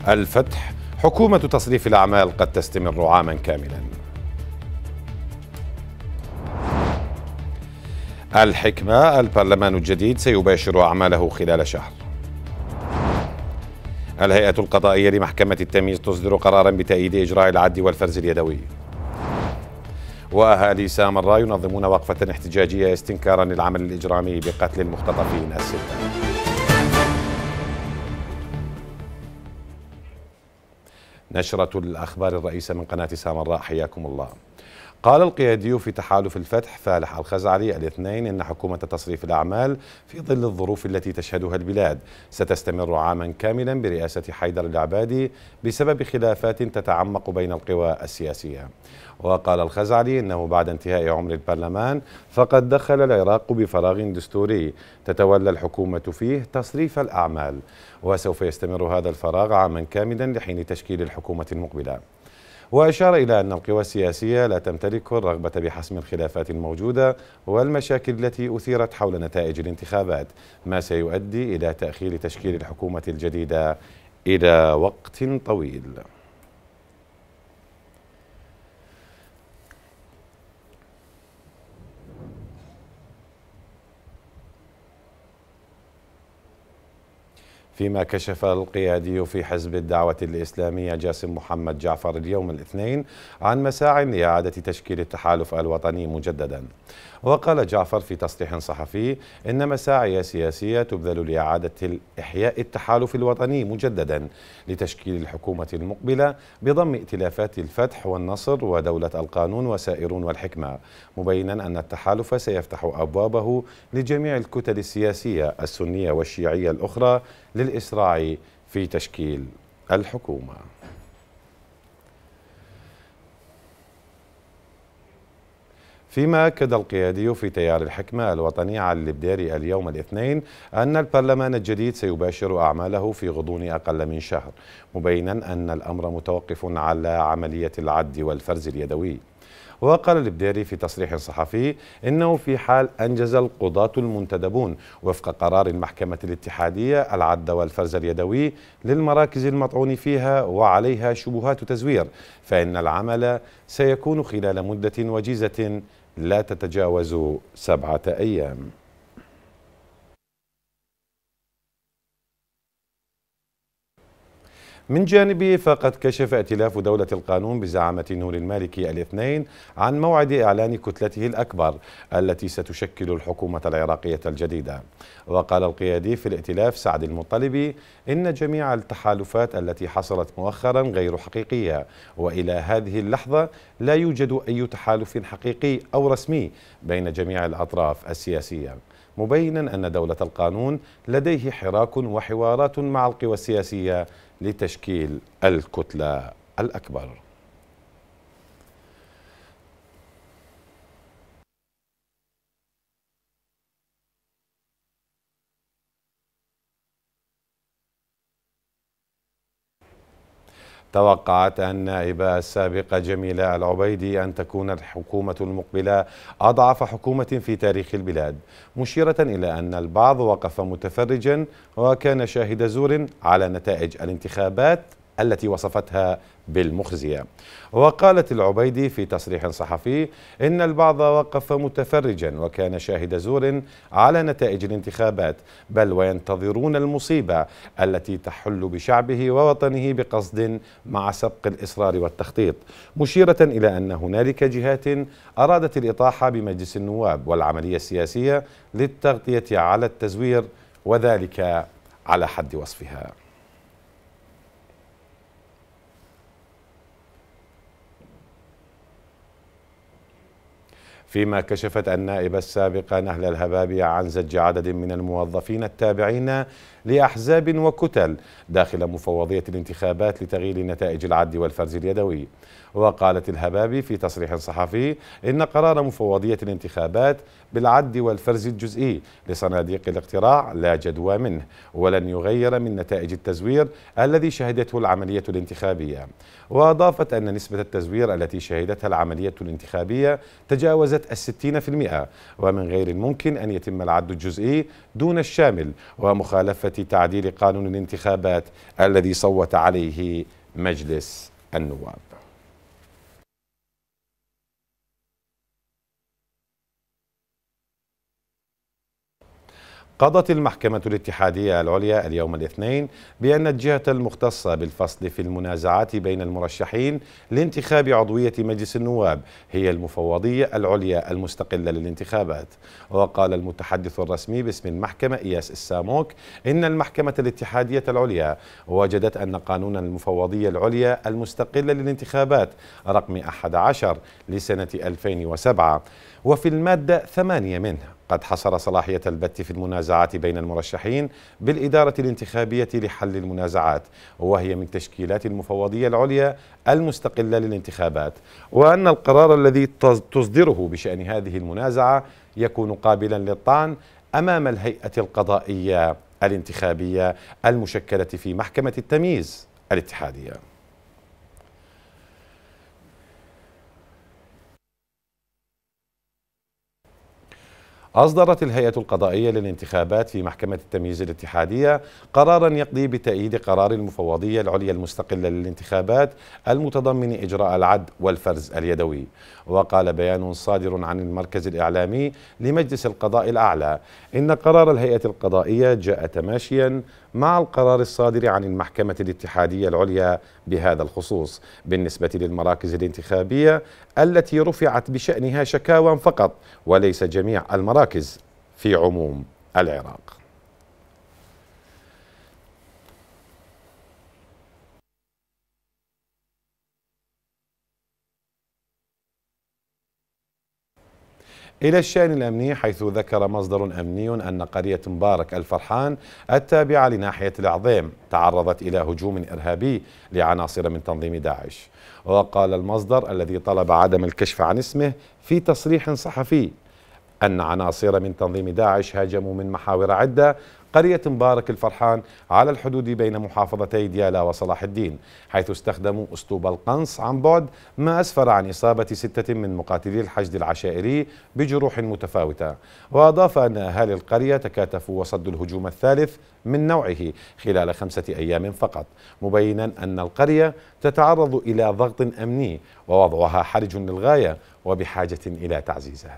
الفتح: حكومة تصريف الأعمال قد تستمر عاما كاملا. الحكمة: البرلمان الجديد سيباشر أعماله خلال شهر. الهيئة القضائية لمحكمة التمييز تصدر قرارا بتأييد إجراء العد والفرز اليدوي. وأهالي سامراء ينظمون وقفة احتجاجية استنكارا للعمل الإجرامي بقتل المختطفين الستة. نشرة الأخبار الرئيسة من قناة سامراء، حياكم الله. قال القيادي في تحالف الفتح فالح الخزعلي الاثنين إن حكومة تصريف الأعمال في ظل الظروف التي تشهدها البلاد ستستمر عاما كاملا برئاسة حيدر العبادي بسبب خلافات تتعمق بين القوى السياسية. وقال الخزعلي إنه بعد انتهاء عمر البرلمان فقد دخل العراق بفراغ دستوري تتولى الحكومة فيه تصريف الأعمال، وسوف يستمر هذا الفراغ عاما كاملا لحين تشكيل الحكومة المقبلة. وأشار إلى أن القوى السياسية لا تمتلك الرغبة بحسم الخلافات الموجودة والمشاكل التي أثيرت حول نتائج الانتخابات، ما سيؤدي إلى تأخير تشكيل الحكومة الجديدة إلى وقت طويل. فيما كشف القيادي في حزب الدعوة الإسلامية جاسم محمد جعفر اليوم الاثنين عن مساعٍ لإعادة تشكيل التحالف الوطني مجددا. وقال جعفر في تصريح صحفي إن مساعي سياسية تبذل لإعادة إحياء التحالف الوطني مجددا لتشكيل الحكومة المقبلة بضم ائتلافات الفتح والنصر ودولة القانون وسائرون والحكمة، مبينا أن التحالف سيفتح أبوابه لجميع الكتل السياسية السنية والشيعية الأخرى للإسراع في تشكيل الحكومة. فيما أكد القيادي في تيار الحكمة الوطني علي البديري اليوم الاثنين أن البرلمان الجديد سيباشر أعماله في غضون أقل من شهر، مبينا أن الأمر متوقف على عملية العد والفرز اليدوي. وقال البديري في تصريح صحفي إنه في حال أنجز القضاة المنتدبون وفق قرار المحكمة الاتحادية العد والفرز اليدوي للمراكز المطعون فيها وعليها شبهات تزوير، فإن العمل سيكون خلال مدة وجيزة لا تتجاوز 7 أيام. من جانبه فقد كشف ائتلاف دولة القانون بزعامة نور المالكي الاثنين عن موعد إعلان كتلته الأكبر التي ستشكل الحكومة العراقية الجديدة. وقال القيادي في الائتلاف سعد المطلبي إن جميع التحالفات التي حصلت مؤخرا غير حقيقية، وإلى هذه اللحظة لا يوجد أي تحالف حقيقي أو رسمي بين جميع الأطراف السياسية، مبينا أن دولة القانون لديه حراك وحوارات مع القوى السياسية لتشكيل الكتلة الأكبر. توقعت النائبة السابقة جميلة العبيدي أن تكون الحكومة المقبلة أضعف حكومة في تاريخ البلاد، مشيرة إلى أن البعض وقف متفرجا وكان شاهد زور على نتائج الانتخابات التي وصفتها بالمخزية. وقالت العبيدي في تصريح صحفي إن البعض وقف متفرجا وكان شاهد زور على نتائج الانتخابات، بل وينتظرون المصيبة التي تحل بشعبه ووطنه بقصد مع سبق الإصرار والتخطيط، مشيرة إلى أن هنالك جهات أرادت الإطاحة بمجلس النواب والعملية السياسية للتغطية على التزوير، وذلك على حد وصفها. فيما كشفت النائبة السابقة نهلة الهبابي عن زج عدد من الموظفين التابعين لأحزاب وكتل داخل مفوضية الانتخابات لتغيير نتائج العد والفرز اليدوي. وقالت الهبابي في تصريح صحفي إن قرار مفوضية الانتخابات بالعد والفرز الجزئي لصناديق الاقتراع لا جدوى منه ولن يغير من نتائج التزوير الذي شهدته العملية الانتخابية. وأضافت أن نسبة التزوير التي شهدتها العملية الانتخابية تجاوزت تجاوزت 60%، ومن غير الممكن أن يتم العد الجزئي دون الشامل، ومخالفة تعديل قانون الانتخابات الذي صوت عليه مجلس النواب. قضت المحكمة الاتحادية العليا اليوم الاثنين بأن الجهة المختصة بالفصل في المنازعات بين المرشحين لانتخاب عضوية مجلس النواب هي المفوضية العليا المستقلة للانتخابات. وقال المتحدث الرسمي باسم المحكمة إياس الساموك إن المحكمة الاتحادية العليا وجدت أن قانون المفوضية العليا المستقلة للانتخابات رقم 11 لسنة 2007 وفي المادة 8 منه قد حصر صلاحية البت في المنازعات بين المرشحين بالإدارة الانتخابية لحل المنازعات، وهي من تشكيلات المفوضية العليا المستقلة للانتخابات، وأن القرار الذي تصدره بشأن هذه المنازعة يكون قابلا للطعن أمام الهيئة القضائية الانتخابية المشكلة في محكمة التمييز الاتحادية. أصدرت الهيئة القضائية للانتخابات في محكمة التمييز الاتحادية قرارا يقضي بتأييد قرار المفوضية العليا المستقلة للانتخابات المتضمن إجراء العد والفرز اليدوي. وقال بيان صادر عن المركز الإعلامي لمجلس القضاء الأعلى إن قرار الهيئة القضائية جاء تماشيا مع القرار الصادر عن المحكمة الاتحادية العليا بهذا الخصوص بالنسبة للمراكز الانتخابية التي رفعت بشأنها شكاوى فقط وليس جميع المراكز في عموم العراق. إلى الشأن الأمني، حيث ذكر مصدر أمني أن قرية مبارك الفرحان التابعة لناحية العظيم تعرضت إلى هجوم إرهابي لعناصر من تنظيم داعش. وقال المصدر الذي طلب عدم الكشف عن اسمه في تصريح صحفي أن عناصر من تنظيم داعش هاجموا من محاور عدة قرية مبارك الفرحان على الحدود بين محافظتي ديالا وصلاح الدين، حيث استخدموا أسلوب القنص عن بعد، ما أسفر عن إصابة 6 من مقاتلي الحشد العشائري بجروح متفاوتة. وأضاف أن أهالي القرية تكاتفوا وصدوا الهجوم الثالث من نوعه خلال 5 أيام فقط، مبينا أن القرية تتعرض إلى ضغط أمني ووضعها حرج للغاية وبحاجة إلى تعزيزات.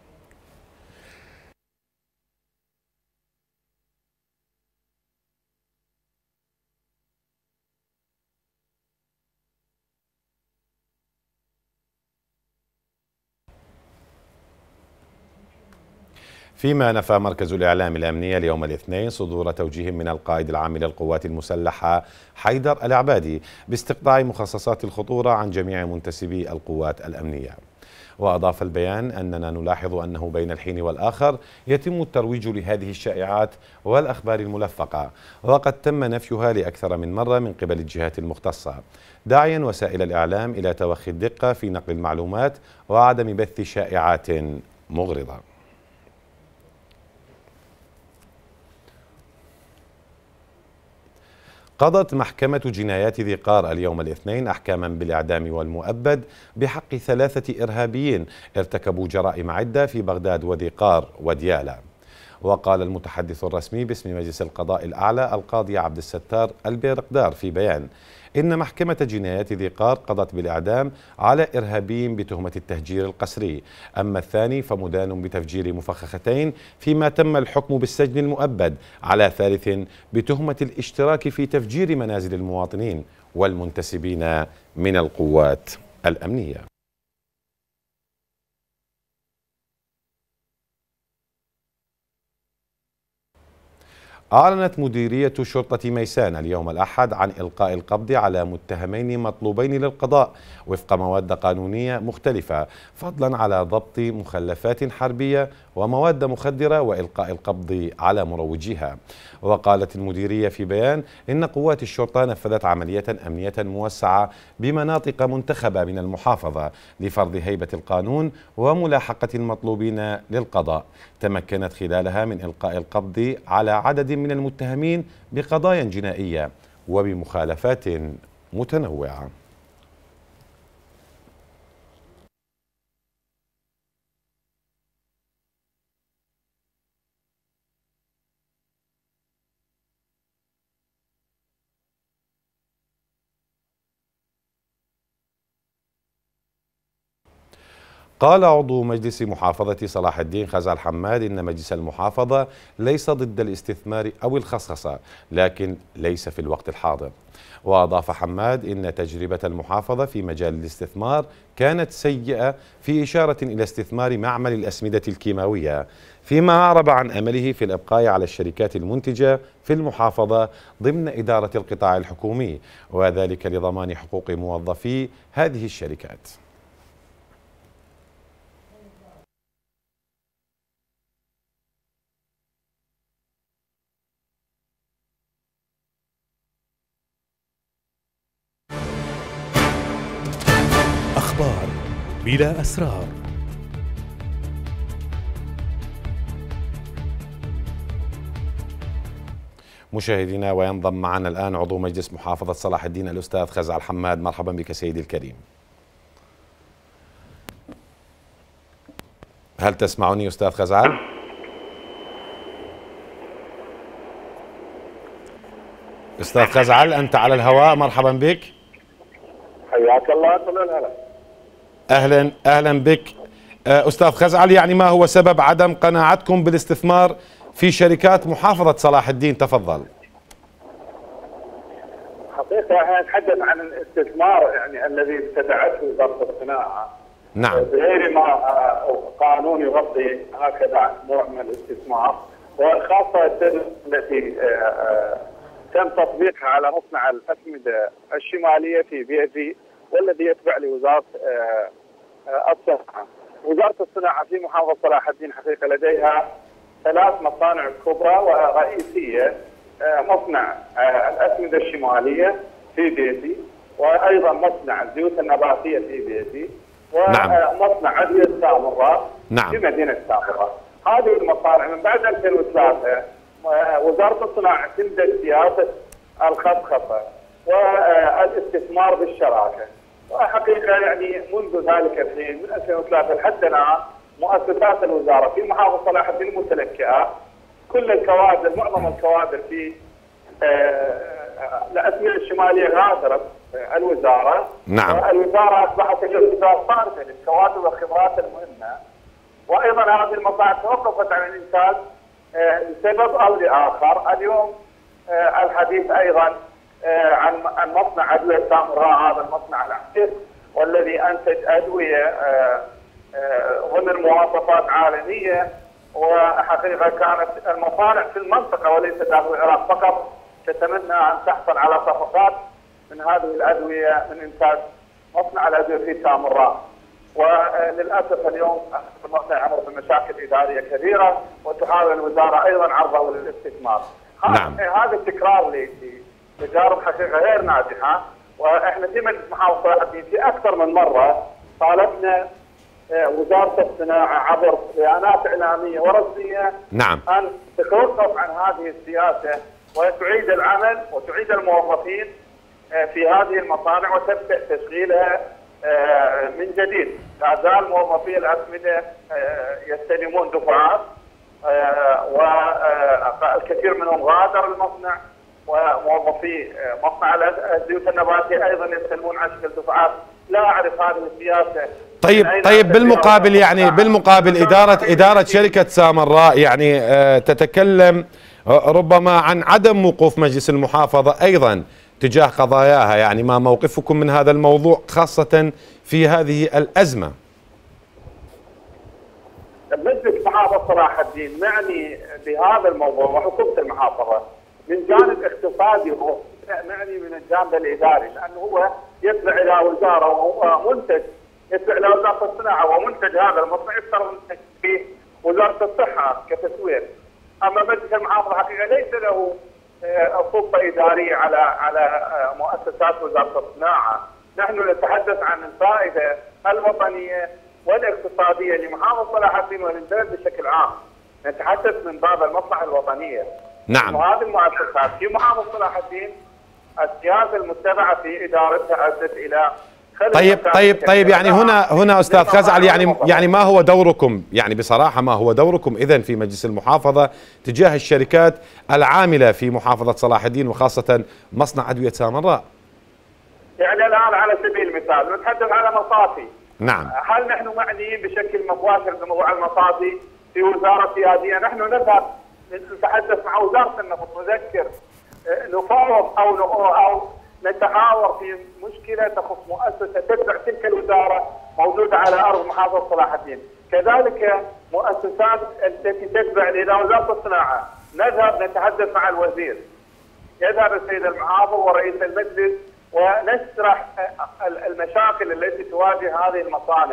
فيما نفى مركز الإعلام الأمني اليوم الاثنين صدور توجيه من القائد العام للقوات المسلحة حيدر العبادي باستقطاع مخصصات الخطورة عن جميع منتسبي القوات الأمنية. وأضاف البيان أننا نلاحظ أنه بين الحين والآخر يتم الترويج لهذه الشائعات والأخبار الملفقة، وقد تم نفيها لأكثر من مرة من قبل الجهات المختصة، داعيا وسائل الإعلام إلى توخي الدقة في نقل المعلومات وعدم بث شائعات مغرضة. قضت محكمة جنايات ذي قار اليوم الاثنين أحكاما بالإعدام والمؤبد بحق 3 إرهابيين ارتكبوا جرائم عدة في بغداد وذي قار وديالا. وقال المتحدث الرسمي باسم مجلس القضاء الأعلى القاضي عبد الستار البيرقدار في بيان إن محكمة جنايات ذي قار قضت بالإعدام على إرهابي بتهمة التهجير القسري، أما الثاني فمدان بتفجير مفخختين، فيما تم الحكم بالسجن المؤبد على ثالث بتهمة الاشتراك في تفجير منازل المواطنين والمنتسبين من القوات الأمنية. أعلنت مديرية شرطة ميسان اليوم الأحد عن إلقاء القبض على متهمين مطلوبين للقضاء وفق مواد قانونية مختلفة، فضلا على ضبط مخلفات حربية ومواد مخدرة وإلقاء القبض على مروجيها. وقالت المديرية في بيان إن قوات الشرطة نفذت عملية أمنية موسعة بمناطق منتخبة من المحافظة لفرض هيبة القانون وملاحقة المطلوبين للقضاء، تمكنت خلالها من إلقاء القبض على عدد من المتهمين بقضايا جنائية وبمخالفات متنوعة. قال عضو مجلس محافظة صلاح الدين خزعل حماد إن مجلس المحافظة ليس ضد الاستثمار أو الخصخصة، لكن ليس في الوقت الحاضر. وأضاف حماد إن تجربة المحافظة في مجال الاستثمار كانت سيئة، في إشارة إلى استثمار معمل الأسمدة الكيماوية، فيما أعرب عن أمله في الإبقاء على الشركات المنتجة في المحافظة ضمن إدارة القطاع الحكومي، وذلك لضمان حقوق موظفي هذه الشركات. أخبار بلا أسرار. مشاهدينا، وينضم معنا الآن عضو مجلس محافظة صلاح الدين الأستاذ خزعل حماد. مرحبا بك سيدي الكريم. هل تسمعني أستاذ خزعل؟ أستاذ خزعل أنت على الهواء، مرحبا بك. حياك الله. الهلا. أهلا بك أستاذ خزعل. يعني ما هو سبب عدم قناعتكم بالاستثمار في شركات محافظة صلاح الدين؟ تفضل. حقيقة احنا نتحدث عن الاستثمار يعني الذي ابتدعته وزارة الصناعة. نعم. بغير ما قانون يغطي هكذا نوع من الاستثمار، وخاصة التي تم تطبيقها على مصنع الأسمدة الشمالية في بيتي، والذي يتبع لوزارة الصناعة. وزارة الصناعة في محافظة صلاح الدين حقيقة لديها 3 مصانع كبرى ورئيسية، مصنع الأسمدة الشمالية في بيتي، وأيضا مصنع الزيوت النباتية في بيتي، ومصنع أدوية سامراء في مدينة سامراء. هذه المصانع من بعد 2003 وزارة الصناعة تمدد سياسة الخصخصة والاستثمار بالشراكة. وحقيقة يعني منذ ذلك الحين من 2003 لحد الآن مؤسسات الوزارة في محافظة صلاح الدين متلكئة، كل الكوادر معظم الكوادر في الأسمدة الشمالية غادرت الوزارة. نعم. والوزارة أصبحت الوزارة صارفة للكوادر والخبرات المهمة، وأيضا هذه المصانع توقفت عن الإنتاج لسبب أو لآخر. اليوم الحديث أيضا عن مصنع أدوية سامراء، هذا المصنع العتيق والذي أنتج أدوية ضمن مواصفات عالمية، وحقيقة كانت المصانع في المنطقة وليس داخل العراق فقط تتمنى أن تحصل على صفقات من هذه الأدوية من إنتاج مصنع الأدوية في سامراء. وللأسف اليوم المصنع يمر بمشاكل إدارية كبيرة، وتحاول الوزارة أيضا عرضه للاستثمار. نعم. هذا التكرار لتجارب حقيقة غير ناجحة. وإحنا في مجلس محافظة صلاح الدين في أكثر من مرة طالبنا وزارة الصناعة عبر بيانات إعلامية ورسمية نعم. أن تتوقف عن هذه السياسة وتعيد العمل وتعيد الموظفين في هذه المصانع وتبدأ تشغيلها من جديد. لا زال موظفي الأسمدة يستلمون دفعات، والكثير منهم غادر المصنع، وموظفي مصنع الزيوت النباتية أيضا يستلمون على شكل دفعات. لا أعرف هذه السياسة. طيب بالمقابل يعني إدارة شركة سامراء يعني تتكلم ربما عن عدم وقوف مجلس المحافظة أيضا تجاه قضاياها. يعني ما موقفكم من هذا الموضوع خاصة في هذه الأزمة؟ مجلس محافظة صلاح الدين معني بهذا الموضوع وحكومة المحافظة من جانب اقتصادي، معني من الجانب الإداري، لأنه هو يتبع إلى وزارة وهو منتج، يتبع إلى وزارة الصناعة ومنتج هذا المصنع يفترض منتج في وزارة الصحة كتسويق. أما مجلس المحافظة حقيقة ليس له سلطة إدارية على مؤسسات وزارة الصناعة. نحن نتحدث عن الفائدة الوطنية والاقتصادية لمحافظة صلاح الدين وللبلد بشكل عام. نتحدث من باب المصلحة الوطنية. نعم. وهذه المؤسسات في محافظة صلاح الدين السياسة المتبعة في إدارتها أدت إلى طيب يعني هنا أستاذ خزعل يعني ما هو دوركم؟ يعني بصراحة ما هو دوركم إذن في مجلس المحافظة تجاه الشركات العاملة في محافظة صلاح الدين وخاصة مصنع أدوية سامراء؟ يعني الآن على سبيل المثال نتحدث على مصافي نعم. هل نحن معنيين بشكل مباشر بموضوع المصافي في وزارة سيادية؟ نحن نذهب نتحدث مع وزارة النفط، نذكر، نفاوض أو نتحاور في مشكلة تخص مؤسسة تتبع تلك الوزارة موجودة على أرض محافظة صلاح الدين. كذلك مؤسسات التي تتبع لوزارة الصناعة، نذهب نتحدث مع الوزير، يذهب السيد المحافظ ورئيس المجلس ونشرح المشاكل التي تواجه هذه المصانع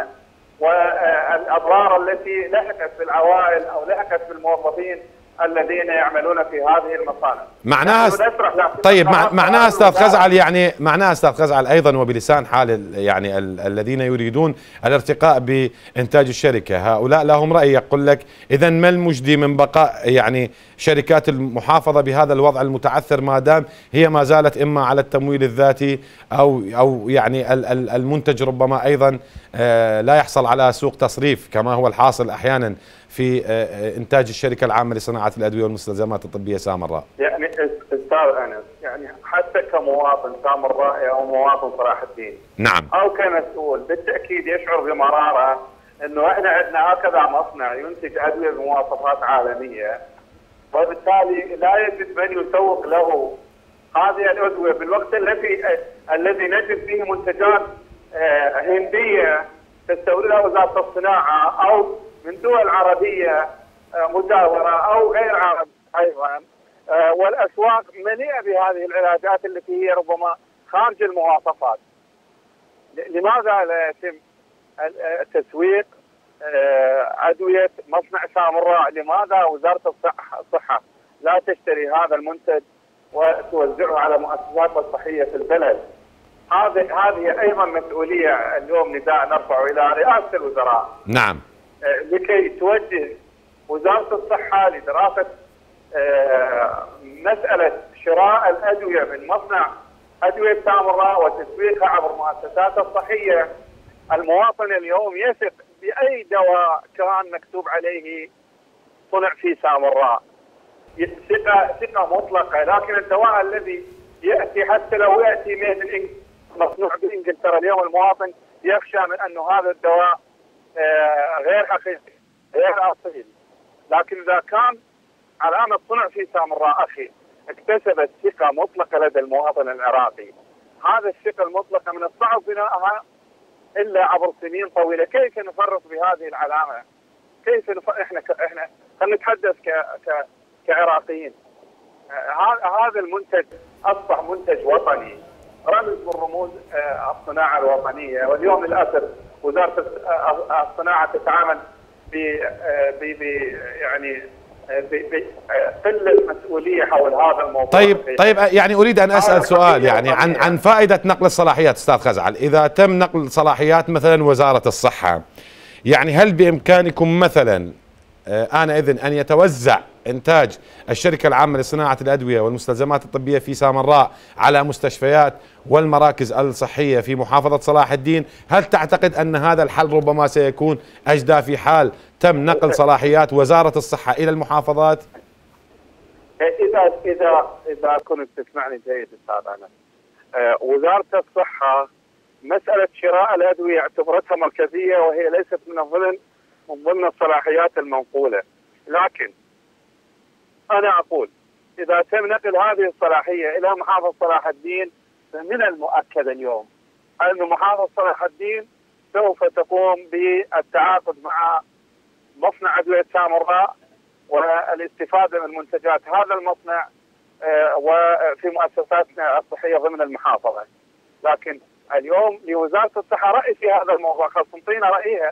والأضرار التي لحقت بالعوائل أو لحقت بالموظفين الذين يعملون في هذه المصانع. معناها طيب معناها استاذ خزعل، يعني معناها استاذ خزعل ايضا وبلسان حال يعني الذين يريدون الارتقاء بانتاج الشركه، هؤلاء لهم راي يقول لك اذا ما المجدي من بقاء يعني شركات المحافظه بهذا الوضع المتعثر ما دام هي ما زالت اما على التمويل الذاتي او يعني المنتج ربما ايضا لا يحصل على سوق تصريف كما هو الحاصل احيانا في انتاج الشركه العامه لصناعه الادويه والمستلزمات الطبيه سامراء. يعني استاذ انس، يعني حتى كمواطن سامراء او مواطن صلاح الدين، نعم، او كمسؤول بالتاكيد يشعر بمراره انه احنا عندنا هكذا مصنع ينتج ادويه بمواصفات عالميه، وبالتالي لا يجد من يسوق له هذه الادويه بالوقت الذي نجد فيه منتجات هنديه تستوردها وزاره الصناعه او من دول عربية مجاورة أو غير عربية أيضا، والأسواق مليئة بهذه العلاجات التي هي ربما خارج المواصفات. لماذا لا يتم تسويق أدوية مصنع سامراء؟ لماذا وزارة الصحة لا تشتري هذا المنتج وتوزعه على مؤسسات الصحية في البلد؟ هذه أيضا مسؤولية اليوم نداء نرفعه إلى رئاسة الوزراء. نعم. لكي توجه وزارة الصحة لدراسة مسألة شراء الأدوية من مصنع أدوية سامراء وتسويقها عبر المؤسسات الصحية. المواطن اليوم يثق بأي دواء كان مكتوب عليه صنع في سامراء، ثقة مطلقة. لكن الدواء الذي يأتي حتى لو يأتي مصنوع بإنجلترا، اليوم المواطن يخشى من أنه هذا الدواء غير حقيقي غير أصيل. لكن إذا كان علامة صنع في سامراء أخي اكتسبت ثقة مطلقة لدى المواطن العراقي، هذا الثقة المطلقة من الصعب بنائها إلا عبر سنين طويلة. كيف نفرط بهذه العلامة؟ كيف احنا خلينا نتحدث كعراقيين. هذا المنتج أصبح منتج وطني، رمز من رموز الصناعة الوطنية، واليوم للأسف وزارة الصناعة تتعامل يعني بقلة مسؤولية حول هذا الموضوع. طيب يعني أريد أن أسأل سؤال يعني عن فائدة نقل الصلاحيات أستاذ خزعل. إذا تم نقل صلاحيات مثلا وزارة الصحة، يعني هل بإمكانكم مثلا آنئذ أن يتوزع إنتاج الشركة العامة لصناعة الأدوية والمستلزمات الطبية في سامراء على مستشفيات والمراكز الصحية في محافظة صلاح الدين؟ هل تعتقد أن هذا الحل ربما سيكون أجدى في حال تم نقل صلاحيات وزارة الصحة إلى المحافظات؟ إذا كنت تسمعني جيد أستاذ أنس، وزارة الصحة مسألة شراء الأدوية اعتبرتها مركزية وهي ليست من ضمن الصلاحيات المنقولة. لكن أنا أقول إذا تم نقل هذه الصلاحية إلى محافظة صلاح الدين، فمن المؤكد اليوم أن محافظة صلاح الدين سوف تقوم بالتعاقد مع مصنع أدوية سامراء والاستفادة من منتجات هذا المصنع وفي مؤسساتنا الصحية ضمن المحافظة. لكن اليوم لوزارة الصحة رأي في هذا الموضوع، خاصة تنطينا رأيها.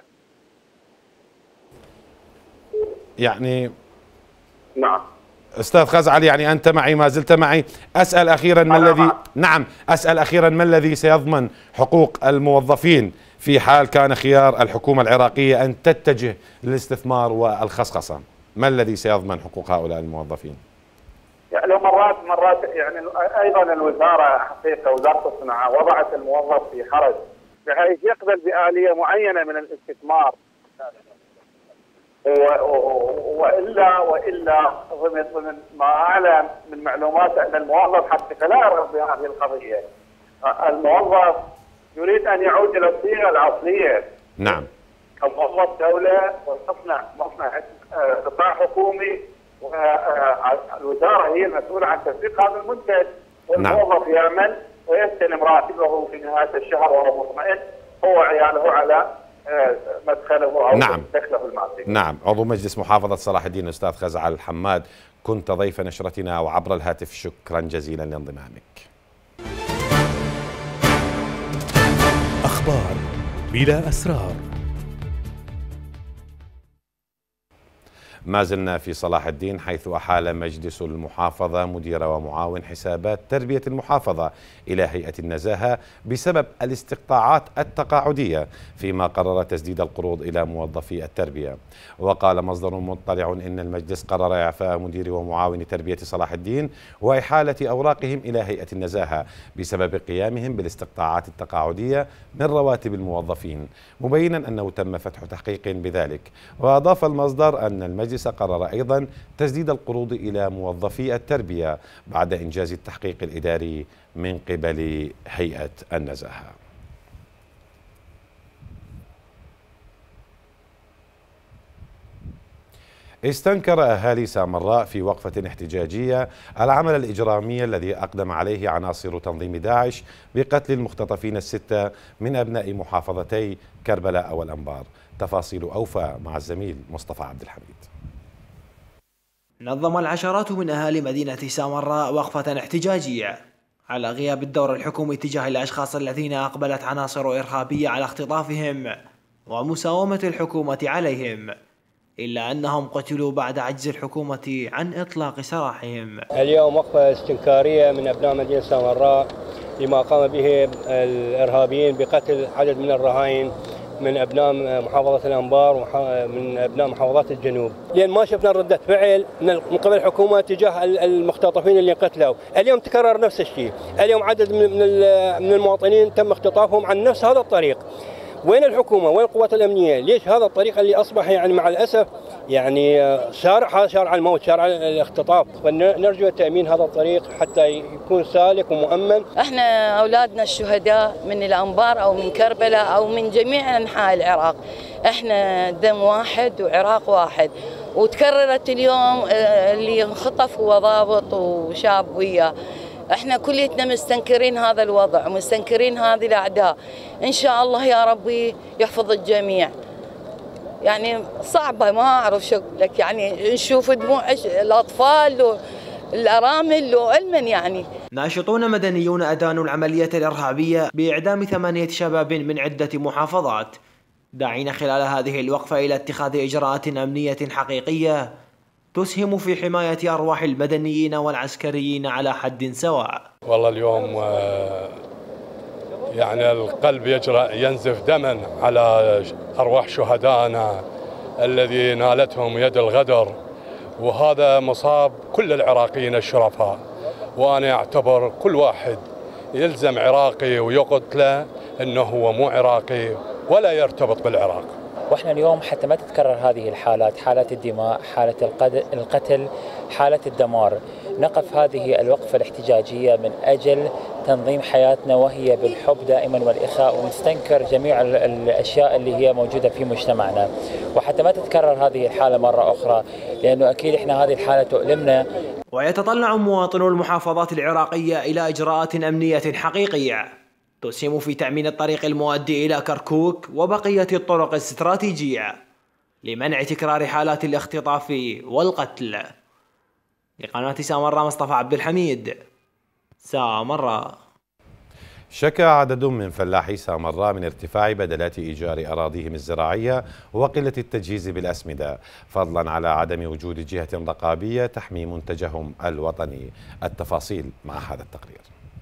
يعني نعم أستاذ خزعل، يعني أنت معي، ما زلت معي. أسأل أخيرا ما الذي أسأل أخيرا ما الذي سيضمن حقوق الموظفين في حال كان خيار الحكومة العراقية أن تتجه للاستثمار والخصخصة؟ ما الذي سيضمن حقوق هؤلاء الموظفين؟ يعني مرات يعني أيضا الوزارة حقيقة وزارة الصناعة وضعت الموظف في حرج بحيث يقبل بآلية معينة من الاستثمار، وإلا ضمن ما أعلم من معلومات أن الموظف حقيقة لا يرغب بهذه القضية. الموظف يريد أن يعود إلى الصيغة الأصلية نعم. كموظف دولة مصنع قطاع حكومي، والوزارة هي المسؤولة عن تسويق هذا المنتج، والموظف يعمل ويستلم راتبه في نهاية الشهر وهو مطمئن هو وعياله على مدخله أو دخله المادي. نعم. عضو مجلس محافظة صلاح الدين الأستاذ خزعل الحماد، كنت ضيف نشرتنا وعبر الهاتف، شكرا جزيلا لانضمامك. أخبار بلا أسرار. ما زلنا في صلاح الدين، حيث أحال مجلس المحافظة مدير ومعاون حسابات تربية المحافظة إلى هيئة النزاهة بسبب الاستقطاعات التقاعدية، فيما قرر تسديد القروض إلى موظفي التربية. وقال مصدر مطلع إن المجلس قرر إعفاء مدير ومعاون تربية صلاح الدين وإحالة أوراقهم إلى هيئة النزاهة بسبب قيامهم بالاستقطاعات التقاعدية من رواتب الموظفين، مبينا أنه تم فتح تحقيق بذلك. وأضاف المصدر أن المجلس قرر أيضا تسديد القروض إلى موظفي التربية بعد إنجاز التحقيق الإداري من قبل هيئة النزاهة. استنكر أهالي سامراء في وقفة احتجاجية العمل الإجرامي الذي أقدم عليه عناصر تنظيم داعش بقتل المختطفين الستة من أبناء محافظتي كربلاء والأنبار. تفاصيل أوفى مع الزميل مصطفى عبد الحميد. نظم العشرات من أهالي مدينة سامراء وقفة احتجاجية على غياب الدور الحكومي تجاه الأشخاص الذين أقبلت عناصر إرهابية على اختطافهم ومساومة الحكومة عليهم، إلا أنهم قتلوا بعد عجز الحكومة عن إطلاق سراحهم. اليوم وقفة استنكارية من أبناء مدينة سامراء لما قام به الإرهابيين بقتل عدد من الرهائن من أبناء محافظة الأنبار ومن أبناء محافظات الجنوب، لأن ما شفنا ردة فعل من قبل الحكومة تجاه المختطفين اللي قتلوا. اليوم تكرر نفس الشيء، اليوم عدد من المواطنين تم اختطافهم عن نفس هذا الطريق. وين الحكومة؟ وين القوات الأمنية؟ ليش هذا الطريق اللي أصبح يعني مع الأسف يعني شارع الموت، شارع الاختطاف؟ ونرجو تأمين هذا الطريق حتى يكون سالك ومؤمن. احنا أولادنا الشهداء من الأنبار أو من كربلاء أو من جميع أنحاء العراق، احنا دم واحد وعراق واحد. وتكررت اليوم اللي انخطف هو ضابط وشاب وياه. احنا كليتنا مستنكرين هذا الوضع ومستنكرين هذه الأعداء. إن شاء الله يا ربي يحفظ الجميع. يعني صعبة، ما أعرف شو لك، يعني نشوف دموع الأطفال والأرامل وعلما. يعني ناشطون مدنيون أدانوا العملية الإرهابية بإعدام 8 شباب من عدة محافظات، داعين خلال هذه الوقفة إلى اتخاذ إجراءات أمنية حقيقية تسهم في حماية أرواح المدنيين والعسكريين على حد سواء. والله اليوم يعني القلب ينزف دما على أرواح شهدائنا الذي نالتهم يد الغدر، وهذا مصاب كل العراقيين الشرفاء. وأنا أعتبر كل واحد يلزم عراقي ويقتله أنه هو مو عراقي ولا يرتبط بالعراق. واحنا اليوم حتى ما تتكرر هذه الحالات، حالة الدماء، حالة القتل، حالة الدمار، نقف هذه الوقفة الاحتجاجية من أجل تنظيم حياتنا وهي بالحب دائما والإخاء، ونستنكر جميع الأشياء اللي هي موجودة في مجتمعنا، وحتى ما تتكرر هذه الحالة مرة أخرى، لأنه أكيد إحنا هذه الحالة تؤلمنا. ويتطلع مواطنو المحافظات العراقية إلى إجراءات أمنية حقيقية تسهم في تأمين الطريق المؤدي إلى كركوك وبقية الطرق الاستراتيجية لمنع تكرار حالات الاختطاف والقتل. لقناة سامراء مصطفى عبد الحميد، سامراء. شكى عدد من فلاحي سامراء من ارتفاع بدلات إيجار أراضيهم الزراعية وقلة التجهيز بالأسمدة، فضلا على عدم وجود جهة رقابية تحمي منتجهم الوطني. التفاصيل مع هذا التقرير.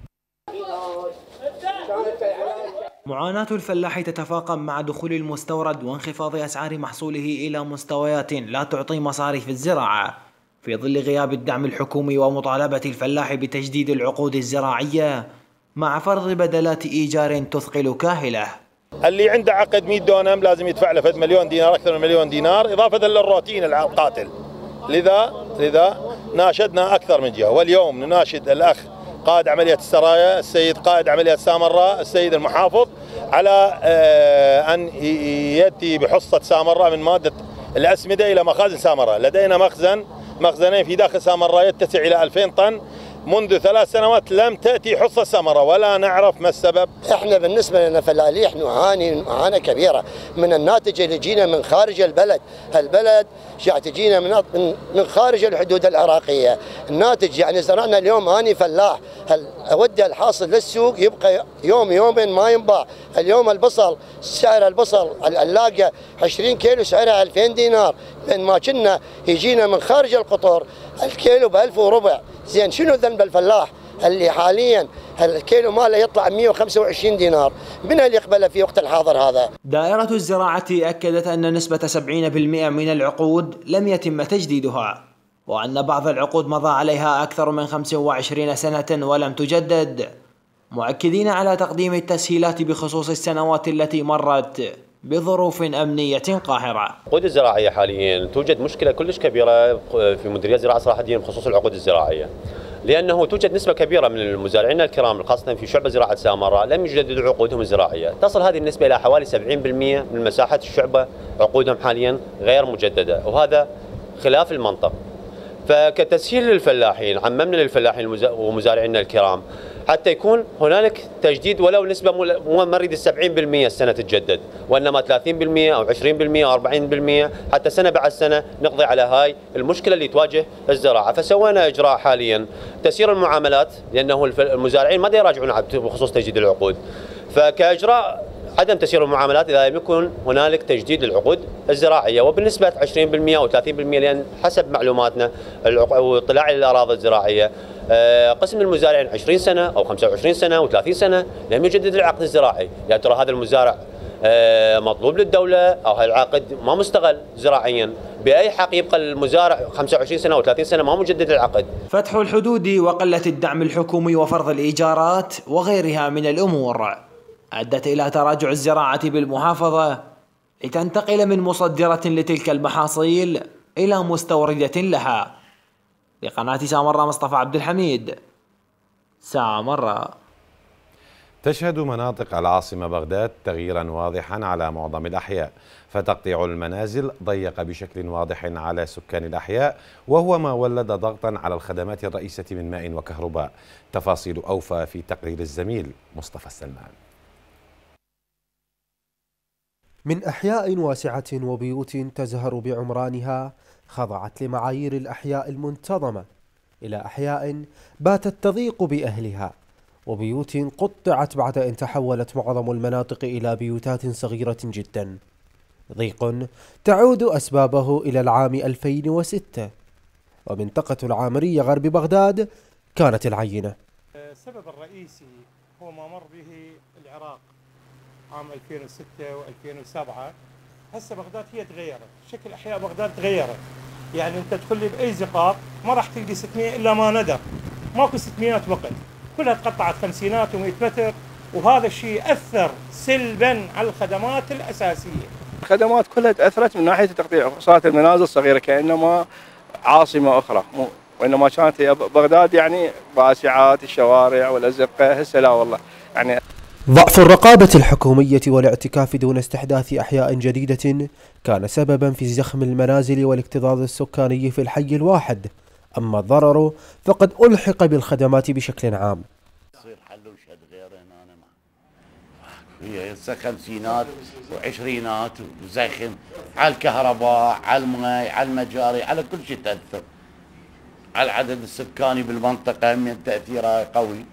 معاناة الفلاح تتفاقم مع دخول المستورد وانخفاض أسعار محصوله إلى مستويات لا تعطي مصاريف الزراعة في ظل غياب الدعم الحكومي ومطالبة الفلاح بتجديد العقود الزراعية مع فرض بدلات إيجار تثقل كاهله. اللي عنده عقد 100 دونم لازم يدفع له فد مليون دينار، أكثر من مليون دينار، إضافة للروتين القاتل. لذا ناشدنا أكثر من جهة، واليوم نناشد الأخ قائد عملية السرايا، السيد قائد عملية سامراء، السيد المحافظ، على أن يأتي بحصة سامراء من مادة الأسمدة إلى مخازن سامراء. لدينا مخزنين في داخل سامراء يتسع إلى 2000 طن. منذ 3 سنوات لم تأتي حصة سامراء ولا نعرف ما السبب. احنا بالنسبة لنا فلاحين نعاني معاناة كبيرة من الناتج اللي يجينا من خارج البلد. البلد قاعد تجينا من خارج الحدود العراقية. الناتج يعني زرعنا اليوم أنا فلاح أودي الحاصل للسوق يبقى يومين ما ينباع. اليوم البصل سعر البصل اللاقة 20 كيلو سعرها 2000 دينار، لأن ما كنا يجينا من خارج القطر الكيلو ب1000 وربع. زين شنو ذنب الفلاح اللي حاليا الكيلو ماله يطلع 125 دينار؟ من اللي يقبله في وقت الحاضر هذا؟ دائرة الزراعة أكدت أن نسبة 70% من العقود لم يتم تجديدها، وأن بعض العقود مضى عليها أكثر من 25 سنة ولم تجدد، مؤكدين على تقديم التسهيلات بخصوص السنوات التي مرت بظروف أمنية قاهرة. العقود الزراعية حاليا توجد مشكلة كلش كبيرة في مديرية زراعة صلاح الدين بخصوص العقود الزراعية، لأنه توجد نسبة كبيرة من المزارعين الكرام خاصة في شعبة زراعة سامراء لم يجددوا عقودهم الزراعية. تصل هذه النسبة إلى حوالي 70% من مساحة الشعبة عقودهم حاليا غير مجددة، وهذا خلاف المنطق. فكتسهيل للفلاحين عممنا للفلاحين ومزارعينا الكرام حتى يكون هنالك تجديد ولو نسبة مو نريد 70% السنة تتجدد، وإنما 30% أو 20% أو 40% حتى سنة بعد سنة نقضي على هاي المشكلة اللي تواجه الزراعة. فسوينا إجراء حاليا تسيير المعاملات، لأنه المزارعين ما يراجعون بخصوص تجديد العقود. فكإجراء عدم تسيير المعاملات إذا لم يكن هنالك تجديد للعقود الزراعية، وبالنسبة 20% أو 30%، لأن حسب معلوماتنا واطلاعي للأراضي الزراعية قسم المزارعين 20 سنة أو 25 سنة و30 سنة لم يجدد العقد الزراعي. يعني ترى هذا المزارع مطلوب للدولة أو هالعقد ما مستغل زراعيا، بأي حق يبقى المزارع 25 سنة و30 سنة ما مجدد العقد؟ فتح الحدود وقلة الدعم الحكومي وفرض الإيجارات وغيرها من الأمور أدت إلى تراجع الزراعة بالمحافظة لتنتقل من مصدرة لتلك المحاصيل إلى مستوردة لها. لقناة سامراء مصطفى عبد الحميد، سامراء. تشهد مناطق العاصمة بغداد تغييرا واضحا على معظم الأحياء، فتقطيع المنازل ضيق بشكل واضح على سكان الأحياء، وهو ما ولد ضغطا على الخدمات الرئيسة من ماء وكهرباء. تفاصيل أوفى في تقرير الزميل مصطفى السلمان. من أحياء واسعة وبيوت تزهر بعمرانها خضعت لمعايير الأحياء المنتظمة إلى أحياء باتت تضيق بأهلها، وبيوت قطعت بعد أن تحولت معظم المناطق إلى بيوتات صغيرة جدا. ضيق تعود أسبابه إلى العام 2006، ومنطقة العامرية غرب بغداد كانت العينة. السبب الرئيسي هو ما مر به العراق عام 2006 و2007. هسه بغداد هي تغيرت، شكل أحياء بغداد تغيرت. يعني أنت تدخل لي بأي زقاق ما راح تلقي 600 إلا ما ندر، ماكو 600 وقت، كلها تقطعت 50 و100 متر، وهذا الشيء أثر سلبا على الخدمات الأساسية. الخدمات كلها تأثرت من ناحية التقطيع، صارت المنازل صغيرة كأنما عاصمة أخرى، وإنما كانت هي بغداد يعني واسعات الشوارع والأزقة. هسه لا والله يعني. ضعف الرقابة الحكومية والاعتكاف دون استحداث أحياء جديدة كان سببا في زخم المنازل والاكتظاظ السكاني في الحي الواحد، أما الضرر فقد ألحق بالخدمات بشكل عام. يصير حل وشد غير هنا هي هسه خمسينات وعشرينات وزخم على الكهرباء، على الماء، على المجاري، على كل شيء تأثر. على العدد السكاني بالمنطقة من تأثيرها قوي.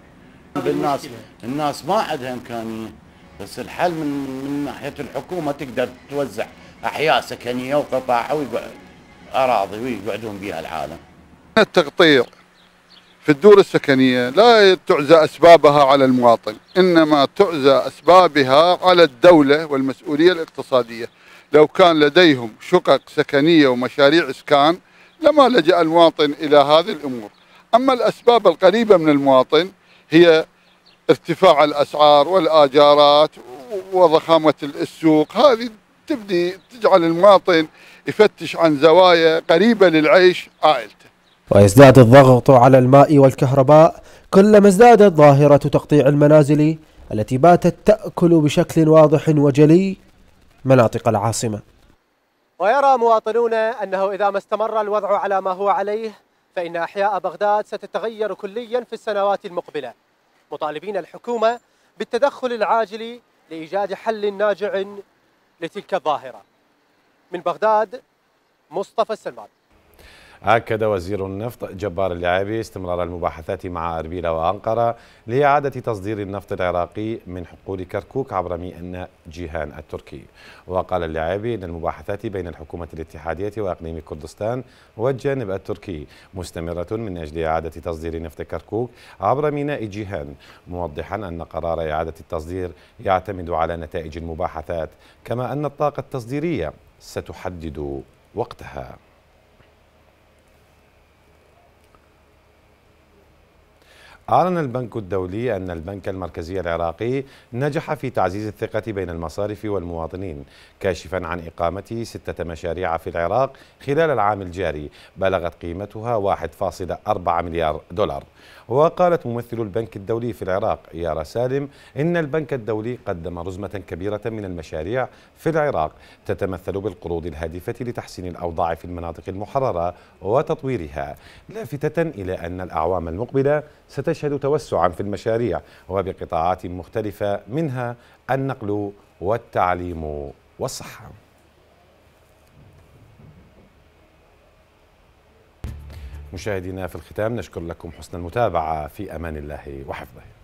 الناس ما عندها إمكانية، بس الحل من ناحية الحكومة تقدر توزع أحياء سكنية وقطع أو أراضي ويقعدون بها العالم. التقطيع في الدور السكنية لا تعزى أسبابها على المواطن، إنما تعزى أسبابها على الدولة والمسؤولية الاقتصادية. لو كان لديهم شقق سكنية ومشاريع إسكان لما لجأ المواطن إلى هذه الأمور. أما الأسباب القريبة من المواطن هي ارتفاع الأسعار والآجارات وضخامة السوق، هذه تبدي تجعل المواطن يفتش عن زوايا قريبة للعيش عائلته. ويزداد الضغط على الماء والكهرباء كلما ازدادت ظاهرة تقطيع المنازل التي باتت تأكل بشكل واضح وجلي مناطق العاصمة. ويرى مواطنون أنه إذا ما استمر الوضع على ما هو عليه فإن أحياء بغداد ستتغير كليا في السنوات المقبلة، مطالبين الحكومة بالتدخل العاجل لإيجاد حل ناجع لتلك الظاهرة. من بغداد مصطفى السلمان. أكد وزير النفط جبار اليعابي استمرار المباحثات مع أربيل وأنقرة لإعادة تصدير النفط العراقي من حقول كركوك عبر ميناء جيهان التركي. وقال اليعابي أن المباحثات بين الحكومة الاتحادية وإقليم كردستان والجانب التركي مستمرة من أجل إعادة تصدير نفط كركوك عبر ميناء جيهان، موضحا أن قرار إعادة التصدير يعتمد على نتائج المباحثات، كما أن الطاقة التصديرية ستحدد وقتها. أعلن البنك الدولي أن البنك المركزي العراقي نجح في تعزيز الثقة بين المصارف والمواطنين، كاشفا عن إقامة 6 مشاريع في العراق خلال العام الجاري بلغت قيمتها 1.4 مليار دولار. وقالت ممثل البنك الدولي في العراق يارا سالم إن البنك الدولي قدم رزمة كبيرة من المشاريع في العراق تتمثل بالقروض الهادفة لتحسين الأوضاع في المناطق المحررة وتطويرها، لافتة إلى أن الأعوام المقبلة ستشهد توسعا في المشاريع وبقطاعات مختلفة منها النقل والتعليم والصحة. مشاهدينا في الختام نشكر لكم حسن المتابعة، في أمان الله وحفظه.